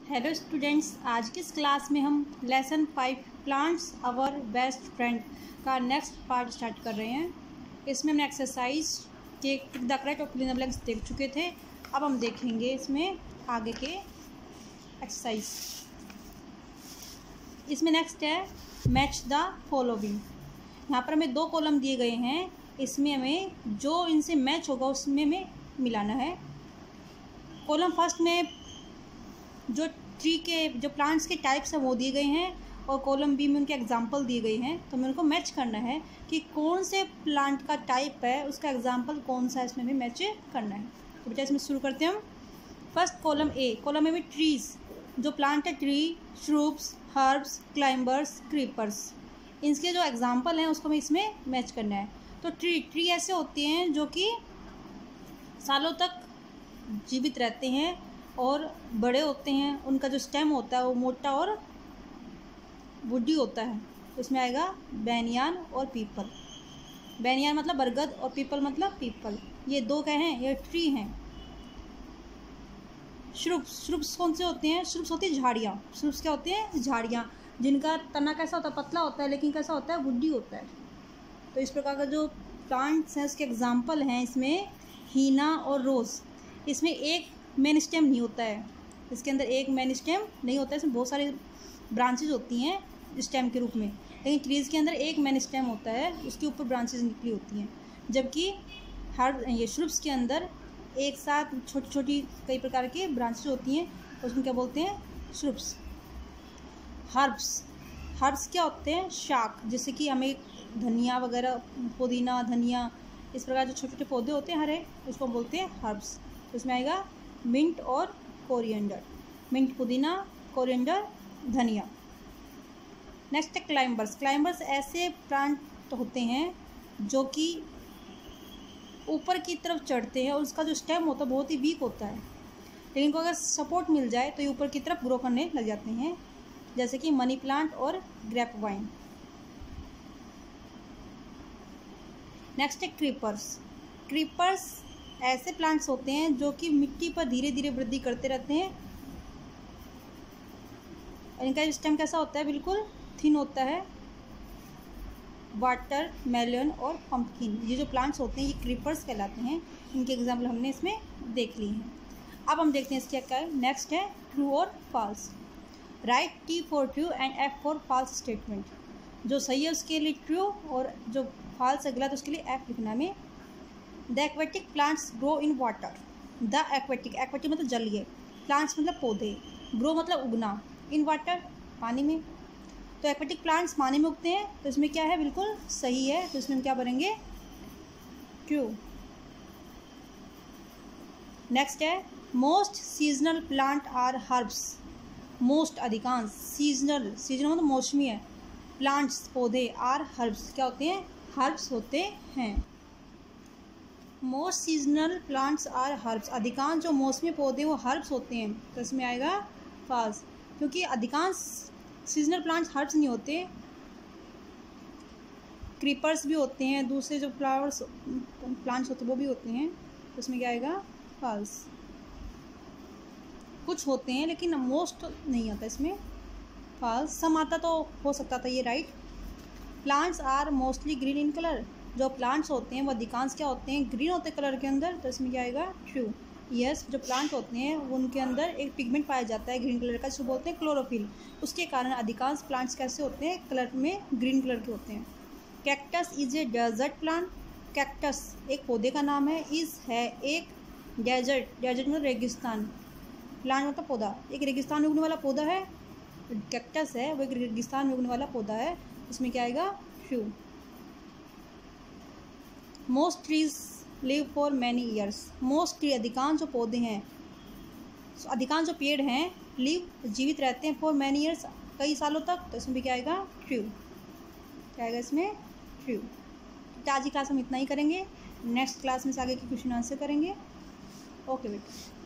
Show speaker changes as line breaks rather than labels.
Hello students, आज की इस क्लास में हम lesson 5 plants our best friend का नेक्स्ट पार्ट स्टार्ट कर रहे हैं। इसमें हमने एक्सरसाइज के द करेक्ट और फिल इन द ब्लैंक्स देख चुके थे। अब हम देखेंगे इसमें आगे के एक्सरसाइज। इसमें नेक्स्ट है मैच द फॉलोइंग। यहाँ पर हमें 2 कॉलम दिए गए हैं, इसमें हमें जो इनसे मैच होगा उसमें हमें मिलाना है। कॉलम फर्स्ट में जो ट्री के जो प्लांट्स के टाइप्स हैं वो दिए गए हैं और कॉलम बी में उनके एग्जांपल दिए गए हैं। तो हमें उनको मैच करना है कि कौन से प्लांट का टाइप है, उसका एग्जांपल कौन सा है, इसमें भी मैच करना है। तो बेटा इसमें शुरू करते हैं हम। First column A, column A में ट्रीज़, जो प्लांट है tree, shrubs, herbs, climbers, creepers, इनके जो एग्जाम्पल हैं उसको हमें इसमें मैच करना है। तो ट्री ऐसे होते हैं जो कि सालों तक जीवित रहते हैं और बड़े होते हैं। उनका जो स्टेम होता है वो मोटा और वुडी होता है। तो इसमें आएगा बैनियान और पीपल। बैनियान मतलब बरगद और पीपल मतलब पीपल। ये 2 क्या हैं? ये ट्री हैं। श्रूब्स कौन से होते हैं? श्रूब्स होती है झाड़ियाँ। श्रूब्स क्या होते हैं? झाड़ियाँ, जिनका तना कैसा होता है? पतला होता है, लेकिन कैसा होता है? वुडी होता है। तो इस प्रकार का जो प्लांट्स हैं उसके एग्जाम्पल हैं इसमें हीना और रोज़। इसमें एक मेन स्टेम नहीं होता है, इसके अंदर एक मेन स्टेम नहीं होता है, इसमें बहुत सारी ब्रांचेज होती हैं स्टेम के रूप में। लेकिन ट्रीज़ के अंदर एक मेन स्टेम होता है, उसके ऊपर ब्रांचेज निकली होती हैं। जबकि ये श्रूब्स के अंदर एक साथ छोटी छोटी कई प्रकार की ब्रांचेज होती हैं, उसमें क्या बोलते हैं? श्रूब्स। हर्ब्स क्या होते हैं? शाक, जैसे कि हमें धनिया वगैरह, पुदीना, धनिया, इस प्रकार जो छोटे छोटे पौधे होते हैं हरे, उसको बोलते हैं हर्ब्स। तो इसमें आएगा मिंट और कोरिएंडर। मिंट पुदीना, कोरिएंडर धनिया। नेक्स्ट है क्लाइंबर्स। क्लाइंबर्स ऐसे प्लांट होते हैं जो कि ऊपर की तरफ चढ़ते हैं और उसका जो स्टेम होता है बहुत ही वीक होता है, लेकिन इनको अगर सपोर्ट मिल जाए तो ये ऊपर की तरफ ग्रो करने लग जाते हैं, जैसे कि मनी प्लांट और ग्रेप वाइन। नेक्स्ट है क्रीपर्स ऐसे प्लांट्स होते हैं जो कि मिट्टी पर धीरे धीरे वृद्धि करते रहते हैं और इनका स्टेम कैसा होता है? बिल्कुल थिन होता है। वाटर मेलन और पंपकिन, ये जो प्लांट्स होते हैं ये क्रीपर्स कहलाते हैं। इनके एग्जाम्पल हमने इसमें देख लिए हैं। अब हम देखते हैं इसके क्या है। नेक्स्ट है ट्रू और false. Right T for true and F for false statement. जो सही है उसके लिए ट्रू और जो फॉल्स है गलत उसके लिए F लिखना में। The aquatic plants grow in water. The aquatic मतलब जलीय, प्लांट्स मतलब पौधे, ग्रो मतलब उगना, इन वाटर पानी में। तो एक्वेटिक प्लांट्स पानी में उगते हैं, तो इसमें क्या है? बिल्कुल सही है। तो इसमें हम क्या भरेंगे? ट्रू। नेक्स्ट है most seasonal plant are herbs. Most अधिकांश, सीजनल मतलब मौसमी है, प्लांट्स पौधे आर हर्ब्स क्या होते हैं? हर्ब्स होते हैं। Most seasonal plants are herbs, अधिकांश जो मौसमी पौधे वो हर्ब्स होते हैं। तो इसमें आएगा फॉल्स, क्योंकि अधिकांश सीजनल प्लांट्स हर्ब्स नहीं होते। क्रीपर्स भी होते हैं, दूसरे जो प्लांट्स होते हैं वो भी होते हैं। तो इसमें क्या आएगा? फॉल्स। कुछ होते हैं लेकिन मोस्ट नहीं आता इसमें, फॉल्स। सम आता तो हो सकता था ये right. Plants are mostly green in colour. जो प्लांट्स होते हैं वो अधिकांश क्या होते हैं? ग्रीन होते हैं कलर के अंदर। तो इसमें क्या आएगा? ट्रू। यस, जो प्लांट होते हैं उनके अंदर एक पिगमेंट पाया जाता है ग्रीन कलर का, जिसको बोलते हैं क्लोरोफिल। उसके कारण अधिकांश प्लांट्स कैसे होते हैं? कलर में ग्रीन कलर के होते हैं। Cactus is a desert plant. Cactus एक पौधे का नाम है। इज है एक डेजर्ट मतलब रेगिस्तान, प्लांट मतलब पौधा, एक रेगिस्तान में उगने वाला पौधा है। कैक्टस है वो एक रेगिस्तान में उगने वाला पौधा है। इसमें क्या आएगा? True. Most trees live for many years. Most tree अधिकांश जो पौधे हैं, अधिकांश जो पेड़ हैं, लिव जीवित रहते हैं फॉर मैनी ईयर्स कई सालों तक। तो इसमें भी क्या आएगा? ट्रू। क्या आएगा इसमें? ट्रू। तो आज की क्लास हम इतना ही करेंगे। नेक्स्ट क्लास में से आगे की क्वेश्चन आंसर करेंगे। ओके बेटा।